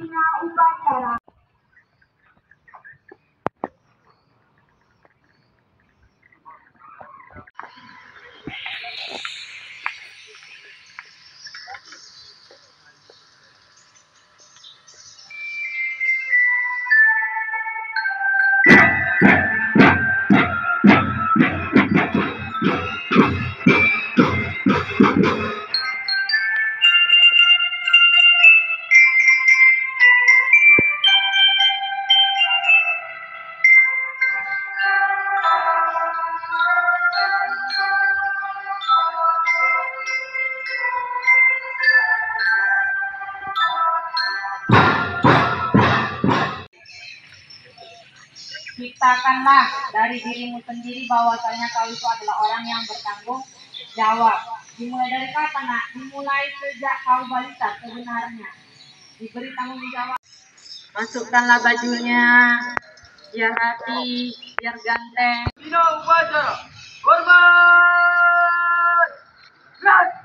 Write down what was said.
pembina upacara. Ciptakanlah dari dirimu sendiri bahwasanya kau itu adalah orang yang bertanggung jawab. Dimulai dari kapan, nak? Dimulai sejak kau balita sebenarnya. Diberi tanggung jawab. Masukkanlah bajunya, biar rapi, biar ganteng. Hormat!